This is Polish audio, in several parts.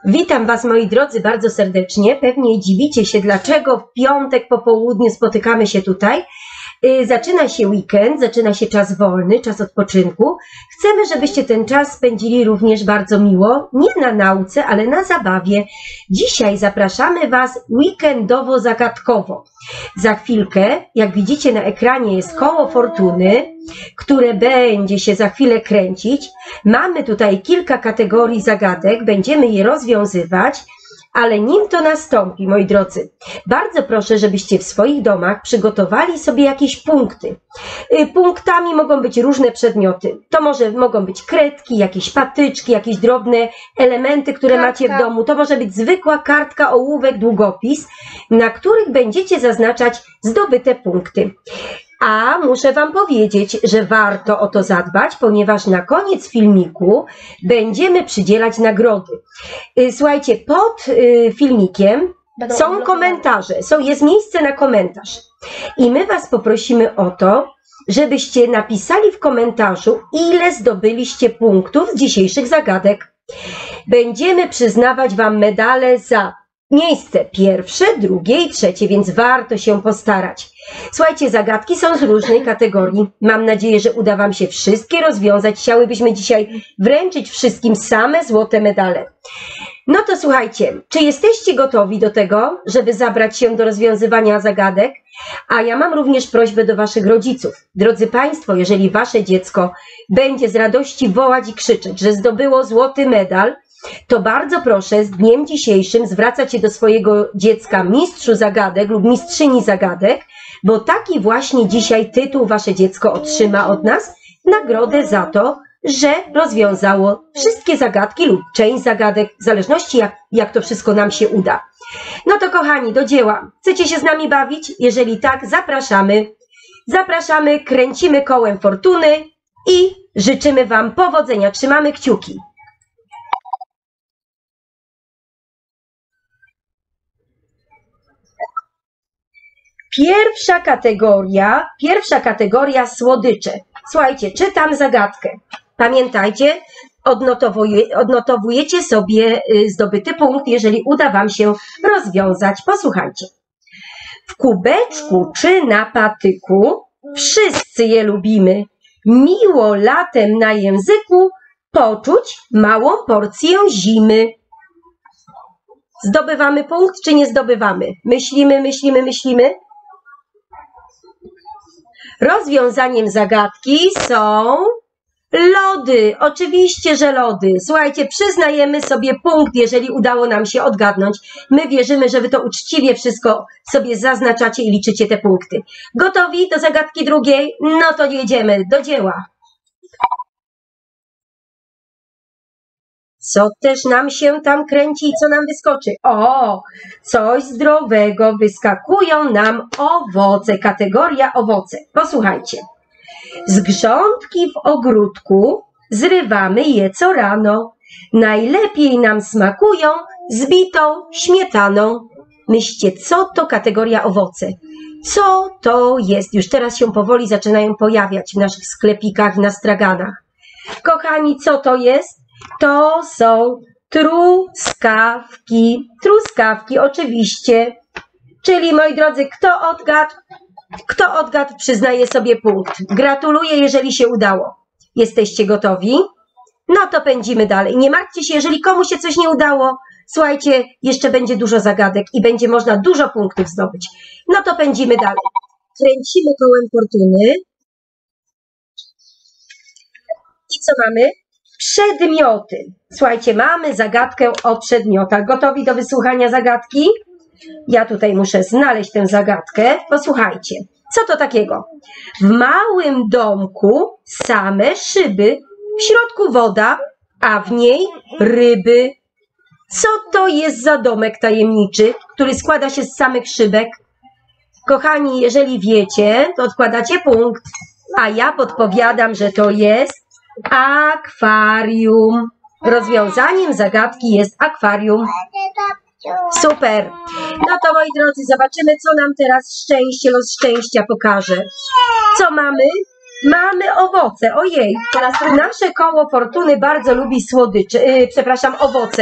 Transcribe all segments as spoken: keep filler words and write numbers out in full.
Witam Was, moi drodzy, bardzo serdecznie. Pewnie dziwicie się, dlaczego w piątek po południu spotykamy się tutaj. Zaczyna się weekend, zaczyna się czas wolny, czas odpoczynku. Chcemy, żebyście ten czas spędzili również bardzo miło, nie na nauce, ale na zabawie. Dzisiaj zapraszamy Was weekendowo-zagadkowo. Za chwilkę, jak widzicie na ekranie, jest koło fortuny, które będzie się za chwilę kręcić. Mamy tutaj kilka kategorii zagadek, będziemy je rozwiązywać. Ale nim to nastąpi, moi drodzy, bardzo proszę, żebyście w swoich domach przygotowali sobie jakieś punkty. Punktami mogą być różne przedmioty. To może mogą być kredki, jakieś patyczki, jakieś drobne elementy, które kartka. macie w domu. To może być zwykła kartka, ołówek, długopis, na których będziecie zaznaczać zdobyte punkty. A muszę Wam powiedzieć, że warto o to zadbać, ponieważ na koniec filmiku będziemy przydzielać nagrody. Słuchajcie, pod filmikiem Będą są komentarze, są, jest miejsce na komentarz. I my Was poprosimy o to, żebyście napisali w komentarzu, ile zdobyliście punktów z dzisiejszych zagadek. Będziemy przyznawać Wam medale za miejsce pierwsze, drugie i trzecie, więc warto się postarać. Słuchajcie, zagadki są z różnej kategorii. Mam nadzieję, że uda Wam się wszystkie rozwiązać. Chciałybyśmy dzisiaj wręczyć wszystkim same złote medale. No to słuchajcie, czy jesteście gotowi do tego, żeby zabrać się do rozwiązywania zagadek? A ja mam również prośbę do Waszych rodziców. Drodzy Państwo, jeżeli Wasze dziecko będzie z radości wołać i krzyczeć, że zdobyło złoty medal, to bardzo proszę z dniem dzisiejszym zwracać się do swojego dziecka mistrzu zagadek lub mistrzyni zagadek, bo taki właśnie dzisiaj tytuł Wasze dziecko otrzyma od nas, nagrodę za to, że rozwiązało wszystkie zagadki lub część zagadek, w zależności jak, jak to wszystko nam się uda. No to kochani, do dzieła. Chcecie się z nami bawić? Jeżeli tak, zapraszamy. Zapraszamy, kręcimy kołem fortuny i życzymy Wam powodzenia. Trzymamy kciuki. Pierwsza kategoria, pierwsza kategoria słodycze. Słuchajcie, czytam zagadkę. Pamiętajcie, odnotowuje, odnotowujecie sobie zdobyty punkt, jeżeli uda Wam się rozwiązać. Posłuchajcie. W kubeczku czy na patyku wszyscy je lubimy. Miło latem na języku poczuć małą porcję zimy. Zdobywamy punkt, czy nie zdobywamy? Myślimy, myślimy, myślimy. Rozwiązaniem zagadki są lody. Oczywiście, że lody. Słuchajcie, przyznajemy sobie punkt, jeżeli udało nam się odgadnąć. My wierzymy, że Wy to uczciwie wszystko sobie zaznaczacie i liczycie te punkty. Gotowi do zagadki drugiej? No to jedziemy do dzieła. Co też nam się tam kręci i co nam wyskoczy? O, coś zdrowego. Wyskakują nam owoce. Kategoria owoce. Posłuchajcie. Z grządki w ogródku zrywamy je co rano. Najlepiej nam smakują z bitą śmietaną. Myślcie, co to kategoria owoce? Co to jest? Już teraz się powoli zaczynają pojawiać w naszych sklepikach, na straganach. Kochani, co to jest? To są truskawki. Truskawki, oczywiście. Czyli, moi drodzy, kto odgadł? Kto odgadł, przyznaje sobie punkt. Gratuluję, jeżeli się udało. Jesteście gotowi? No to pędzimy dalej. Nie martwcie się, jeżeli komuś się coś nie udało. Słuchajcie, jeszcze będzie dużo zagadek i będzie można dużo punktów zdobyć. No to pędzimy dalej. Kręcimy kołem fortuny. I co mamy? Przedmioty. Słuchajcie, mamy zagadkę o przedmiotach. Gotowi do wysłuchania zagadki? Ja tutaj muszę znaleźć tę zagadkę. Posłuchajcie. Co to takiego? W małym domku same szyby, w środku woda, a w niej ryby. Co to jest za domek tajemniczy, który składa się z samych szybek? Kochani, jeżeli wiecie, to odkładacie punkt, a ja podpowiadam, że to jest akwarium. Rozwiązaniem zagadki jest akwarium. Super. No to, moi drodzy, zobaczymy, co nam teraz szczęście, los szczęścia pokaże. Co mamy? Mamy owoce. Ojej, nasze koło fortuny bardzo lubi słodycze, yy, przepraszam, owoce.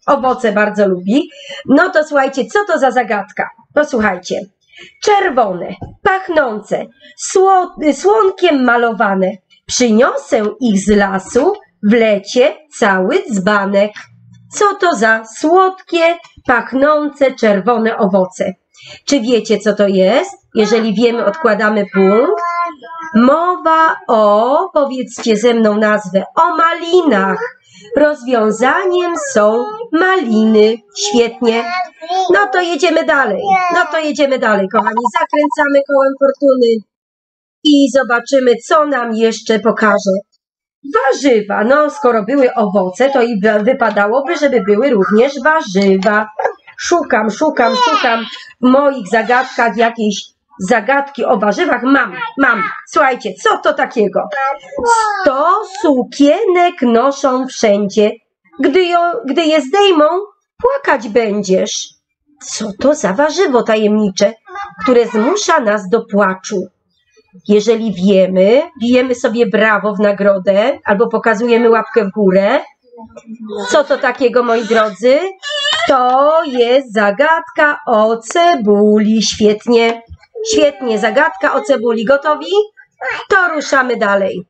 owoce bardzo lubi. No to słuchajcie, co to za zagadka? Posłuchajcie. Czerwone, pachnące, sło, słonkiem malowane. Przyniosę ich z lasu, w lecie cały dzbanek. Co to za słodkie, pachnące, czerwone owoce? Czy wiecie, co to jest? Jeżeli wiemy, odkładamy punkt. Mowa o, powiedzcie ze mną nazwę, o malinach. Rozwiązaniem są maliny. Świetnie. No to jedziemy dalej. No to jedziemy dalej, kochani. Zakręcamy kołem fortuny i zobaczymy, co nam jeszcze pokaże. Warzywa. No, skoro były owoce, to i wypadałoby, żeby były również warzywa. Szukam, szukam, szukam w moich zagadkach jakiejś zagadki o warzywach. Mam, mam. Słuchajcie, co to takiego? Sto sukienek noszą wszędzie. Gdy, ją, gdy je zdejmą, płakać będziesz. Co to za warzywo tajemnicze, które zmusza nas do płaczu? Jeżeli wiemy, bijemy sobie brawo w nagrodę albo pokazujemy łapkę w górę. Co to takiego, moi drodzy? To jest zagadka o cebuli. Świetnie, świetnie, zagadka o cebuli. Gotowi? To ruszamy dalej.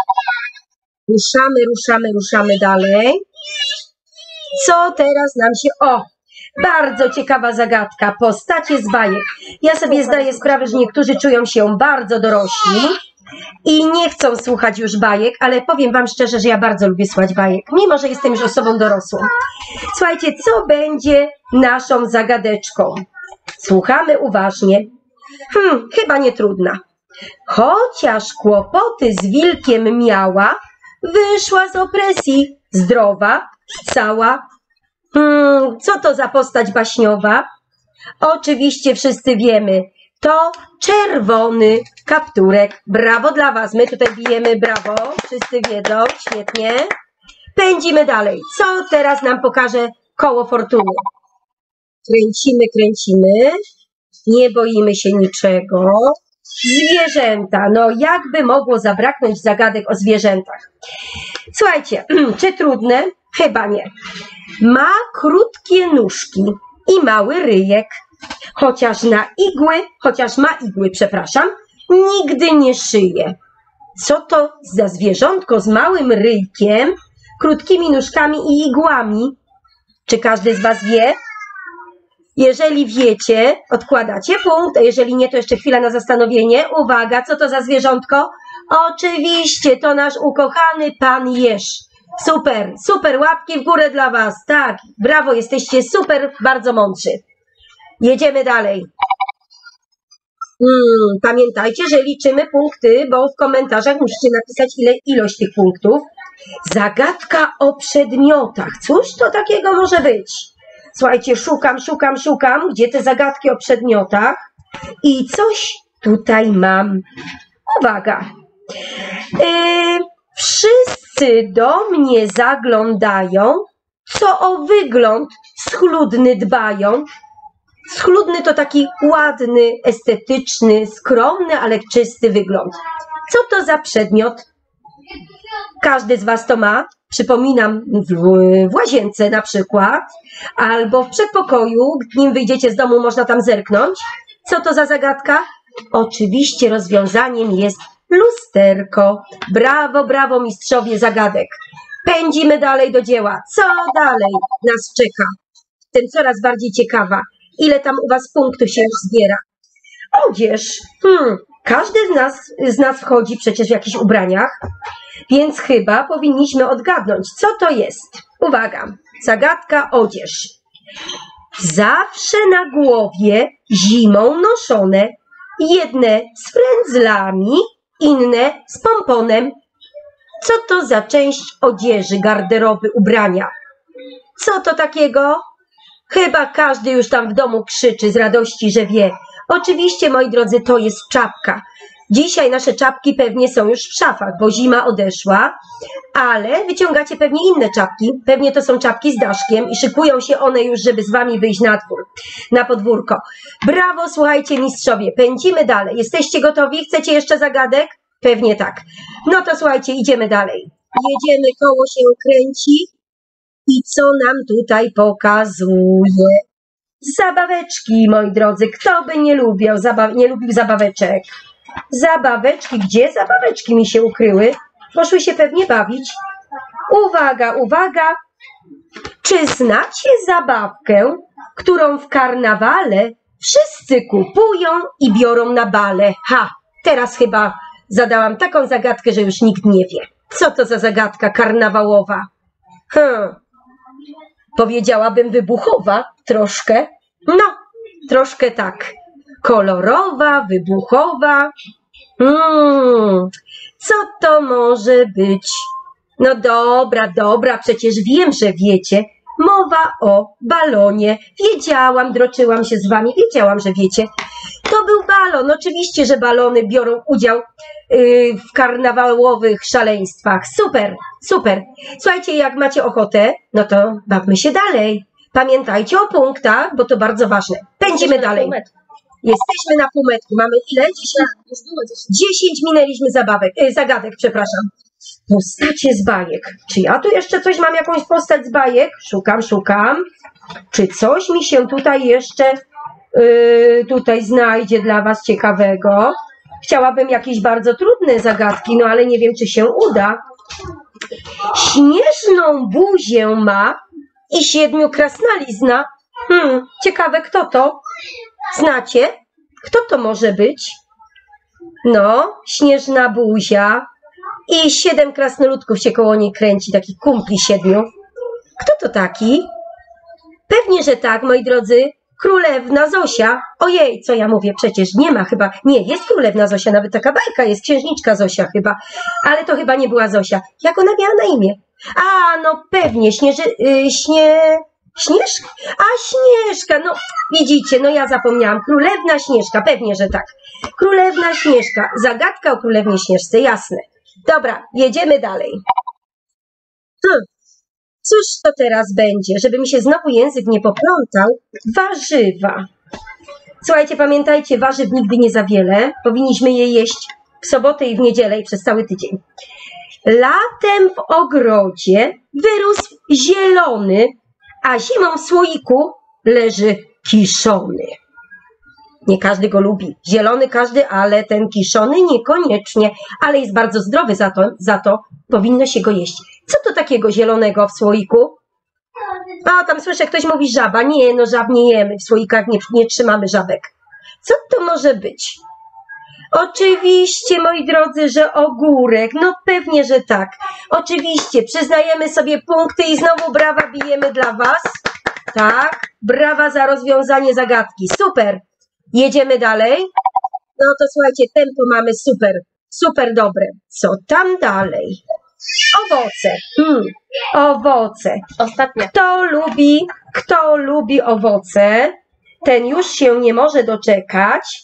Ruszamy, ruszamy, ruszamy dalej. Co teraz nam się... O! Bardzo ciekawa zagadka. Postacie z bajek. Ja sobie zdaję sprawę, że niektórzy czują się bardzo dorośli i nie chcą słuchać już bajek, ale powiem wam szczerze, że ja bardzo lubię słuchać bajek, mimo że jestem już osobą dorosłą. Słuchajcie, co będzie naszą zagadeczką? Słuchamy uważnie. Hmm, chyba nie trudna. Chociaż kłopoty z wilkiem miała, wyszła z opresji zdrowa, cała. Hmm, co to za postać baśniowa? Oczywiście wszyscy wiemy. To czerwony kapturek. Brawo dla was. My tutaj bijemy brawo. Wszyscy wiedzą. Świetnie. Pędzimy dalej. Co teraz nam pokaże koło fortuny? Kręcimy, kręcimy. Nie boimy się niczego. Zwierzęta. No jakby mogło zabraknąć zagadek o zwierzętach? Słuchajcie, czy trudne? Chyba nie. Ma krótkie nóżki i mały ryjek. Chociaż na igły, chociaż ma igły, przepraszam, nigdy nie szyje. Co to za zwierzątko z małym ryjkiem, krótkimi nóżkami i igłami? Czy każdy z was wie? Jeżeli wiecie, odkładacie punkt, a jeżeli nie, to jeszcze chwila na zastanowienie. Uwaga, co to za zwierzątko? Oczywiście, to nasz ukochany pan jeż. Super, super, łapki w górę dla was. Tak, brawo, jesteście super, bardzo mądrzy. Jedziemy dalej. Hmm, pamiętajcie, że liczymy punkty, bo w komentarzach musicie napisać ile, ilość tych punktów. Zagadka o przedmiotach. Cóż to takiego może być? Słuchajcie, szukam, szukam, szukam, gdzie te zagadki o przedmiotach. I coś tutaj mam. Uwaga. Yy, wszyscy do mnie zaglądają, co o wygląd schludny dbają. Schludny to taki ładny, estetyczny, skromny, ale czysty wygląd. Co to za przedmiot? Każdy z was to ma. Przypominam, w, w łazience na przykład, albo w przedpokoju, nim wyjdziecie z domu, można tam zerknąć. Co to za zagadka? Oczywiście rozwiązaniem jest lusterko. Brawo, brawo, mistrzowie zagadek. Pędzimy dalej do dzieła. Co dalej nas czeka? Jestem coraz bardziej ciekawa. Ile tam u was punktów się już zbiera? Odzież. Hmm, każdy z nas, z nas wchodzi przecież w jakichś ubraniach, więc chyba powinniśmy odgadnąć, co to jest. Uwaga, zagadka odzież. Zawsze na głowie zimą noszone, jedne z frędzlami, inne z pomponem. Co to za część odzieży, garderoby, ubrania? Co to takiego? Chyba każdy już tam w domu krzyczy z radości, że wie. Oczywiście, moi drodzy, to jest czapka. Dzisiaj nasze czapki pewnie są już w szafach, bo zima odeszła, ale wyciągacie pewnie inne czapki. Pewnie to są czapki z daszkiem i szykują się one już, żeby z wami wyjść na dwór, na podwórko. Brawo, słuchajcie, mistrzowie, pędzimy dalej. Jesteście gotowi? Chcecie jeszcze zagadek? Pewnie tak. No to słuchajcie, idziemy dalej. Jedziemy, koło się kręci. I co nam tutaj pokazuje? Zabaweczki, moi drodzy. Kto by nie lubił, zabaw nie lubił zabaweczek? Zabaweczki. Gdzie zabaweczki mi się ukryły? Poszły się pewnie bawić. Uwaga, uwaga. Czy znacie zabawkę, którą w karnawale wszyscy kupują i biorą na bale? Ha, teraz chyba zadałam taką zagadkę, że już nikt nie wie. Co to za zagadka karnawałowa? Hmm. Powiedziałabym wybuchowa troszkę. No, troszkę tak. Kolorowa, wybuchowa. Hmm. Co to może być? No dobra, dobra, przecież wiem, że wiecie. Mowa o balonie. Wiedziałam, droczyłam się z wami, wiedziałam, że wiecie. To był balon. Oczywiście, że balony biorą udział yy, w karnawałowych szaleństwach. Super, super. Słuchajcie, jak macie ochotę, no to bawmy się dalej. Pamiętajcie o punktach, bo to bardzo ważne. Pędzimy dalej. Jesteśmy na półmetku. Mamy ile? dziesięć, dziesięć minęliśmy zabawek, yy, zagadek, przepraszam. Postacie z bajek. Czy ja tu jeszcze coś mam, jakąś postać z bajek? Szukam, szukam. Czy coś mi się tutaj jeszcze yy, tutaj znajdzie dla was ciekawego? Chciałabym jakieś bardzo trudne zagadki, no ale nie wiem, czy się uda. Śnieżną buzię ma i siedmiu krasnalizna. Hmm, ciekawe, kto to? Znacie? Kto to może być? No, śnieżna buzia. I siedem krasnoludków się koło niej kręci, takich kumpli siedmiu. Kto to taki? Pewnie, że tak, moi drodzy. Królewna Zosia. Ojej, co ja mówię, przecież nie ma chyba. Nie, jest królewna Zosia, nawet taka bajka jest, księżniczka Zosia chyba. Ale to chyba nie była Zosia. Jak ona miała na imię? A, no pewnie, Śnieży... Yy, śnie... Śnieżka? A, Śnieżka, no widzicie, no ja zapomniałam. Królewna Śnieżka, pewnie, że tak. Królewna Śnieżka. Zagadka o królewnie Śnieżce, jasne. Dobra, jedziemy dalej. Hmm. Cóż to teraz będzie, żeby mi się znowu język nie poplątał? Warzywa. Słuchajcie, pamiętajcie, warzyw nigdy nie za wiele. Powinniśmy je jeść w sobotę i w niedzielę i przez cały tydzień. Latem w ogrodzie wyrósł zielony, a zimą w słoiku leży kiszony. Nie każdy go lubi. Zielony każdy, ale ten kiszony niekoniecznie. Ale jest bardzo zdrowy, za to, za to powinno się go jeść. Co to takiego zielonego w słoiku? A, tam słyszę, ktoś mówi żaba. Nie, no żab nie jemy. W słoikach nie, nie trzymamy żabek. Co to może być? Oczywiście, moi drodzy, że ogórek. No pewnie, że tak. Oczywiście, przyznajemy sobie punkty i znowu brawa bijemy dla was. Tak, brawa za rozwiązanie zagadki. Super. Jedziemy dalej. No to słuchajcie, tempo mamy super, super dobre. Co tam dalej? Owoce. Hmm, owoce. Ostatnie. Kto lubi, kto lubi owoce, ten już się nie może doczekać.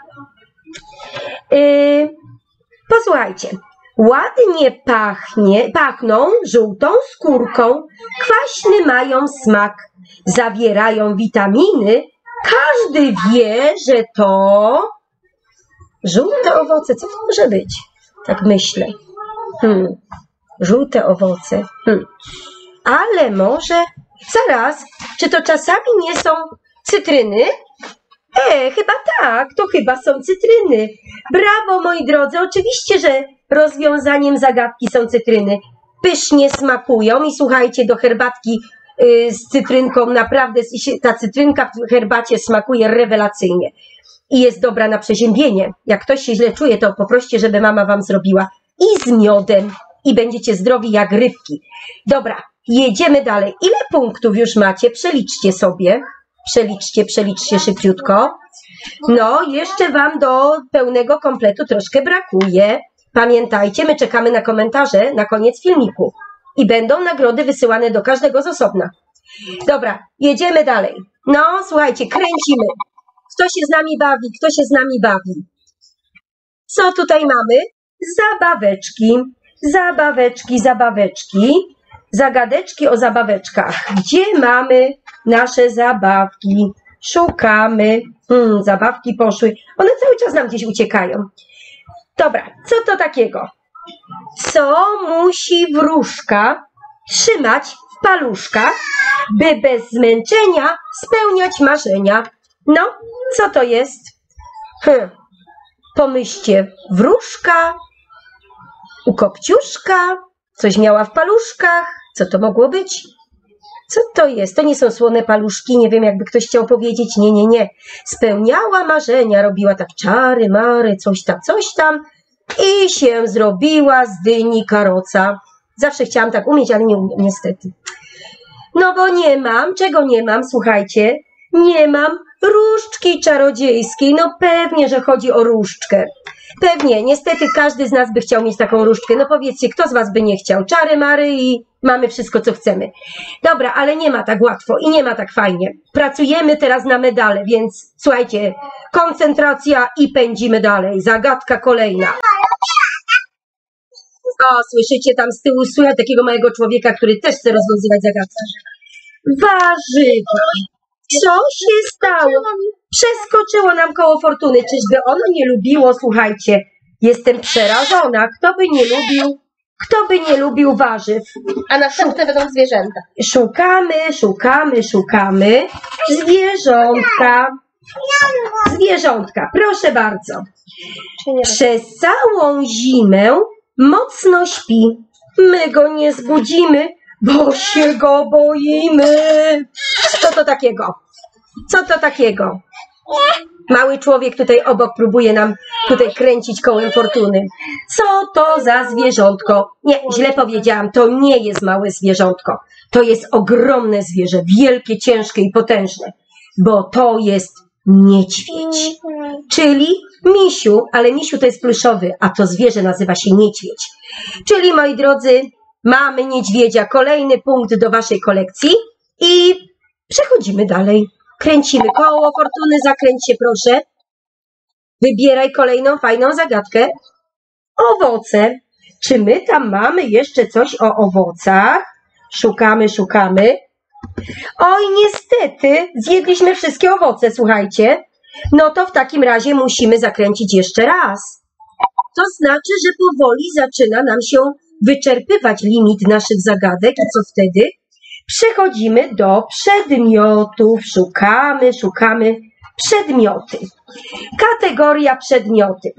Yy, posłuchajcie. Ładnie pachnie, pachną żółtą skórką, kwaśny mają smak, zawierają witaminy. Każdy wie, że to żółte owoce. Co to może być? Tak myślę. Hmm. Żółte owoce. Hmm. Ale może... Zaraz, czy to czasami nie są cytryny? E, chyba tak, to chyba są cytryny. Brawo, moi drodzy. Oczywiście, że rozwiązaniem zagadki są cytryny. Pysznie smakują i słuchajcie, do herbatki z cytrynką, naprawdę ta cytrynka w herbacie smakuje rewelacyjnie i jest dobra na przeziębienie. Jak ktoś się źle czuje, to poproście, żeby mama wam zrobiła i z miodem i będziecie zdrowi jak rybki. Dobra, jedziemy dalej. Ile punktów już macie? Przeliczcie sobie. Przeliczcie, przeliczcie szybciutko. No, jeszcze wam do pełnego kompletu troszkę brakuje. Pamiętajcie, my czekamy na komentarze na koniec filmiku. I będą nagrody wysyłane do każdego z osobna. Dobra, jedziemy dalej. No, słuchajcie, kręcimy. Kto się z nami bawi? Kto się z nami bawi? Co tutaj mamy? Zabaweczki. Zabaweczki, zabaweczki. Zagadeczki o zabaweczkach. Gdzie mamy nasze zabawki? Szukamy. Hmm, zabawki poszły. One cały czas nam gdzieś uciekają. Dobra, co to takiego? Co musi wróżka trzymać w w paluszkach, by bez zmęczenia spełniać marzenia. No, co to jest? Hm. Pomyślcie, wróżka, u Kopciuszka, coś miała w paluszkach. Co to mogło być? Co to jest? To nie są słone paluszki, nie wiem, jakby ktoś chciał powiedzieć. Nie, nie, nie. Spełniała marzenia, robiła tak czary, mary, coś tam, coś tam i się zrobiła z dyni karoca. Zawsze chciałam tak umieć, ale nie umiem, niestety. No bo nie mam, czego nie mam, słuchajcie, nie mam różdżki czarodziejskiej. No pewnie, że chodzi o różdżkę. Pewnie, niestety każdy z nas by chciał mieć taką różdżkę. No powiedzcie, kto z was by nie chciał? Czary, mary i mamy wszystko, co chcemy. Dobra, ale nie ma tak łatwo i nie ma tak fajnie. Pracujemy teraz na medale, więc słuchajcie, koncentracja i pędzimy dalej. Zagadka kolejna. O, słyszycie tam z tyłu, słychać takiego małego człowieka, który też chce rozwiązywać zagadkę. Warzywa. Co się stało? Przeskoczyło nam koło fortuny. Czyżby ono nie lubiło? Słuchajcie, jestem przerażona. Kto by nie lubił, kto by nie lubił warzyw? A następne będą zwierzęta. Szukamy, szukamy, szukamy. Zwierzątka. Zwierzątka, proszę bardzo. Przez całą zimę mocno śpi. My go nie zbudzimy, bo się go boimy. Co to takiego? Co to takiego? Mały człowiek tutaj obok próbuje nam tutaj kręcić kołem fortuny. Co to za zwierzątko? Nie, źle powiedziałam, to nie jest małe zwierzątko. To jest ogromne zwierzę, wielkie, ciężkie i potężne, bo to jest niedźwiedź. Czyli misiu, ale misiu to jest pluszowy, a to zwierzę nazywa się niedźwiedź. Czyli, moi drodzy, mamy niedźwiedzia, kolejny punkt do waszej kolekcji i przechodzimy dalej. Kręcimy koło fortuny, zakręć się proszę. Wybieraj kolejną fajną zagadkę. Owoce. Czy my tam mamy jeszcze coś o owocach? Szukamy, szukamy. Oj, niestety, zjedliśmy wszystkie owoce, słuchajcie. No to w takim razie musimy zakręcić jeszcze raz. To znaczy, że powoli zaczyna nam się wyczerpywać limit naszych zagadek i co wtedy? Przechodzimy do przedmiotów. Szukamy, szukamy przedmioty. Kategoria przedmioty.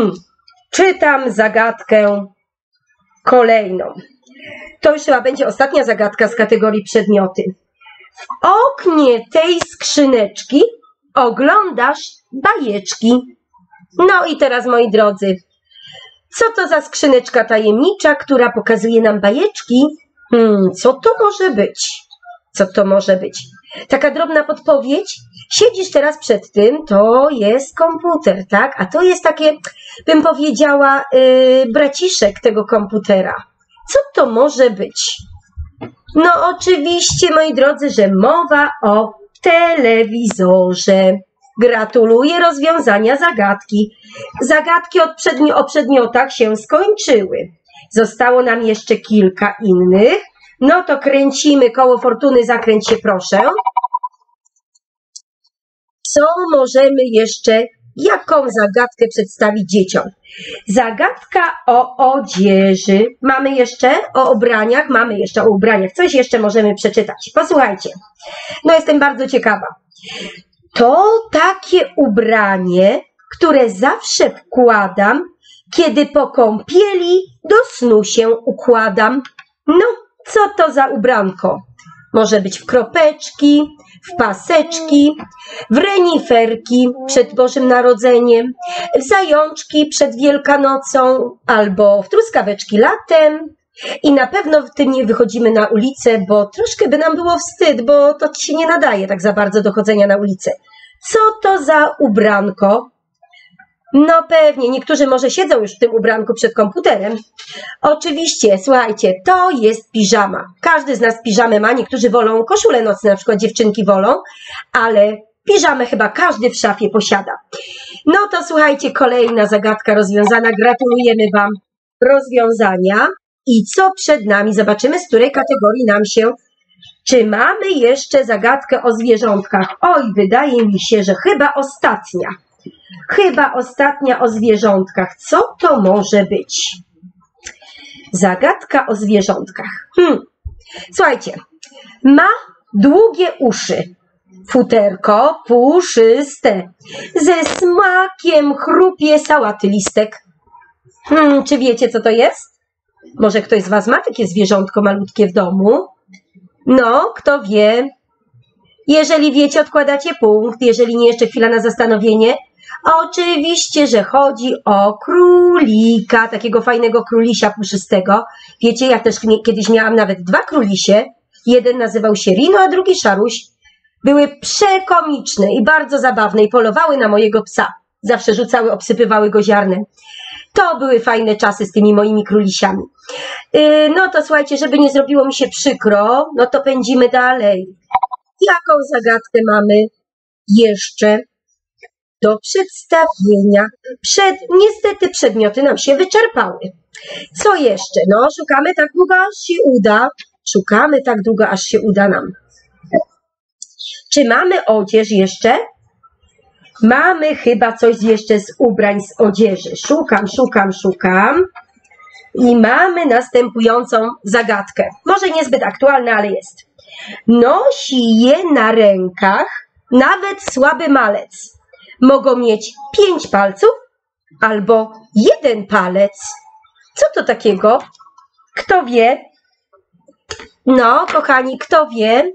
Czytam zagadkę kolejną. To już chyba będzie ostatnia zagadka z kategorii przedmioty. W oknie tej skrzyneczki oglądasz bajeczki. No i teraz, moi drodzy, co to za skrzyneczka tajemnicza, która pokazuje nam bajeczki? Hmm, co to może być? Co to może być? Taka drobna podpowiedź. Siedzisz teraz przed tym, to jest komputer, tak? A to jest takie, bym powiedziała, yy, braciszek tego komputera. Co to może być? No oczywiście, moi drodzy, że mowa o telewizorze. Gratuluję rozwiązania zagadki. Zagadki od przedmi- o przedmiotach się skończyły. Zostało nam jeszcze kilka innych. No to kręcimy koło fortuny, zakręć się proszę. Co możemy jeszcze, jaką zagadkę przedstawić dzieciom? Zagadka o odzieży. Mamy jeszcze o ubraniach, mamy jeszcze o ubraniach. Coś jeszcze możemy przeczytać. Posłuchajcie. No jestem bardzo ciekawa. To takie ubranie, które zawsze wkładam, kiedy po kąpieli do snu się układam. No, co to za ubranko? Może być w kropeczki, w paseczki, w reniferki przed Bożym Narodzeniem, w zajączki przed Wielkanocą albo w truskaweczki latem. I na pewno w tym nie wychodzimy na ulicę, bo troszkę by nam było wstyd, bo to się nie nadaje tak za bardzo do chodzenia na ulicę. Co to za ubranko? No pewnie, niektórzy może siedzą już w tym ubranku przed komputerem. Oczywiście, słuchajcie, to jest piżama. Każdy z nas piżamę ma, niektórzy wolą koszule nocne, na przykład dziewczynki wolą, ale piżamę chyba każdy w szafie posiada. No to słuchajcie, kolejna zagadka rozwiązana. Gratulujemy wam rozwiązania. I co przed nami? Zobaczymy, z której kategorii nam się... Czy mamy jeszcze zagadkę o zwierzątkach? Oj, wydaje mi się, że chyba ostatnia. Chyba ostatnia o zwierzątkach. Co to może być? Zagadka o zwierzątkach. Hmm. Słuchajcie, Ma długie uszy, futerko puszyste, ze smakiem chrupie sałaty listek. Hmm, czy wiecie, co to jest? Może ktoś z was ma takie zwierzątko malutkie w domu? No, kto wie? Jeżeli wiecie, odkładacie punkt, jeżeli nie, jeszcze chwila na zastanowienie. Oczywiście, że chodzi o królika, takiego fajnego królisia puszystego. Wiecie, ja też kiedyś miałam nawet dwa królisie. Jeden nazywał się Rino, a drugi Szaruś. Były przekomiczne i bardzo zabawne i polowały na mojego psa. Zawsze rzucały, obsypywały go ziarnem. To były fajne czasy z tymi moimi królisiami. Yy, no to słuchajcie, żeby nie zrobiło mi się przykro, no to pędzimy dalej. Jaką zagadkę mamy jeszcze do przedstawienia? Przed, niestety przedmioty nam się wyczerpały. Co jeszcze? No, szukamy tak długo, aż się uda. Szukamy tak długo, aż się uda nam. Czy mamy odzież jeszcze? Mamy chyba coś jeszcze z ubrań, z odzieży. Szukam, szukam, szukam. I mamy następującą zagadkę. Może niezbyt aktualna, ale jest. Nosi je na rękach nawet słaby malec. Mogą mieć pięć palców albo jeden palec. Co to takiego? Kto wie? No, kochani, kto wie?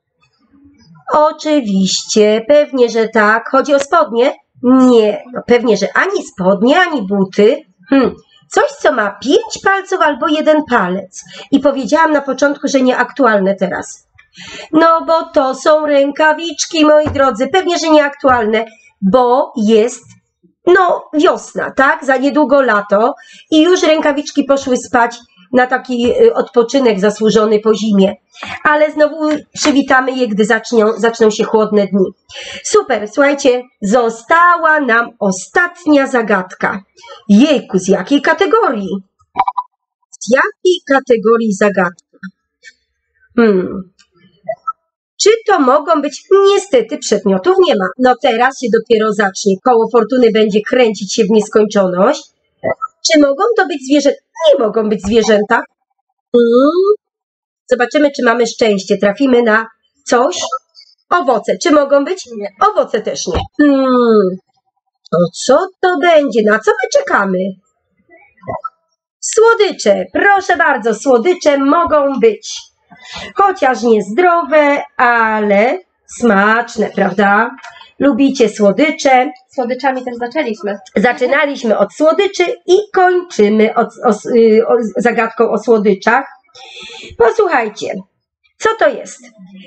Oczywiście, pewnie, że tak. Chodzi o spodnie? Nie, no pewnie, że ani spodnie, ani buty. Hmm. Coś, co ma pięć palców albo jeden palec. I powiedziałam na początku, że nieaktualne teraz. No bo to są rękawiczki, moi drodzy. Pewnie, że nieaktualne, bo jest, no, wiosna, tak? Za niedługo lato i już rękawiczki poszły spać na taki odpoczynek zasłużony po zimie. Ale znowu przywitamy je, gdy zaczną, zaczną się chłodne dni. Super, słuchajcie, została nam ostatnia zagadka. Jejku, z jakiej kategorii? Z jakiej kategorii zagadka? Hmm. Czy to mogą być? Niestety przedmiotów nie ma. No teraz się dopiero zacznie. Koło fortuny będzie kręcić się w nieskończoność. Czy mogą to być zwierzęta? Nie mogą być zwierzęta. Hmm. Zobaczymy, czy mamy szczęście. Trafimy na coś. Owoce. Czy mogą być? Nie. Owoce też nie. Hmm. To co to będzie? Na co my czekamy? Słodycze. Proszę bardzo, słodycze mogą być. Chociaż niezdrowe, ale smaczne, prawda? Lubicie słodycze. Słodyczami też zaczęliśmy. Zaczynaliśmy od słodyczy i kończymy od, o, o, zagadką o słodyczach. Posłuchajcie, co to jest?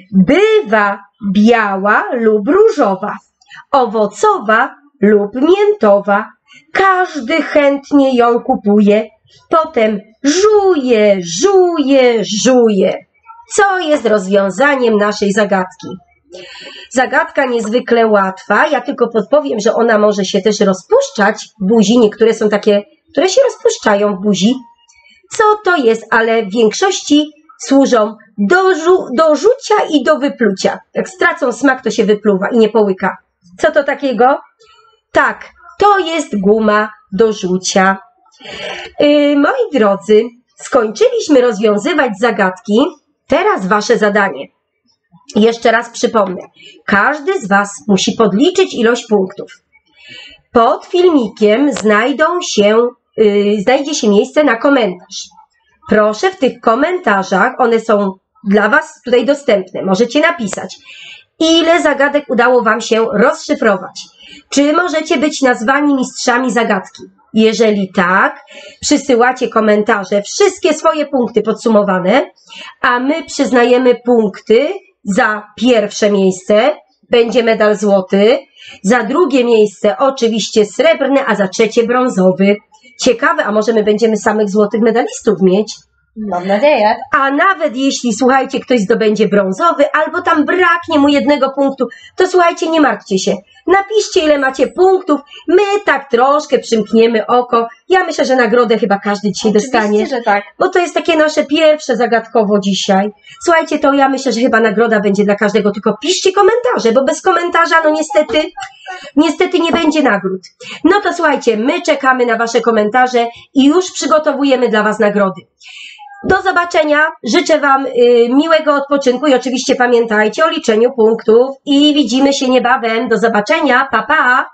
Bywa biała lub różowa, owocowa lub miętowa. Każdy chętnie ją kupuje, potem żuje, żuje, żuje. Co jest rozwiązaniem naszej zagadki? Zagadka niezwykle łatwa. Ja tylko podpowiem, że ona może się też rozpuszczać w buzi. Niektóre są takie, które się rozpuszczają w buzi. Co to jest? Ale w większości służą do, żu do rzucia i do wyplucia. Jak stracą smak, to się wypluwa i nie połyka. Co to takiego? Tak, to jest guma do rzucia. Yy, moi drodzy, skończyliśmy rozwiązywać zagadki. Teraz wasze zadanie. Jeszcze raz przypomnę. Każdy z was musi podliczyć ilość punktów. Pod filmikiem znajdą się, yy, znajdzie się miejsce na komentarz. Proszę w tych komentarzach, one są dla was tutaj dostępne. Możecie napisać, ile zagadek udało wam się rozszyfrować. Czy możecie być nazwani mistrzami zagadki? Jeżeli tak, przysyłacie komentarze, wszystkie swoje punkty podsumowane, a my przyznajemy punkty za pierwsze miejsce, będzie medal złoty, za drugie miejsce oczywiście srebrny, a za trzecie brązowy. Ciekawe, a może my będziemy samych złotych medalistów mieć? Mam nadzieję. A nawet jeśli, słuchajcie, ktoś zdobędzie brązowy, albo tam braknie mu jednego punktu, to słuchajcie, nie martwcie się. Napiszcie, ile macie punktów, my tak troszkę przymkniemy oko. Ja myślę, że nagrodę chyba każdy dzisiaj Oczywiście, dostanie. że tak. Bo to jest takie nasze pierwsze zagadkowo dzisiaj. Słuchajcie, to ja myślę, że chyba nagroda będzie dla każdego, tylko piszcie komentarze, bo bez komentarza, no niestety, niestety nie będzie nagród. No to słuchajcie, my czekamy na wasze komentarze i już przygotowujemy dla was nagrody. Do zobaczenia. Życzę Wam y, miłego odpoczynku i oczywiście pamiętajcie o liczeniu punktów i widzimy się niebawem. Do zobaczenia. Pa, pa!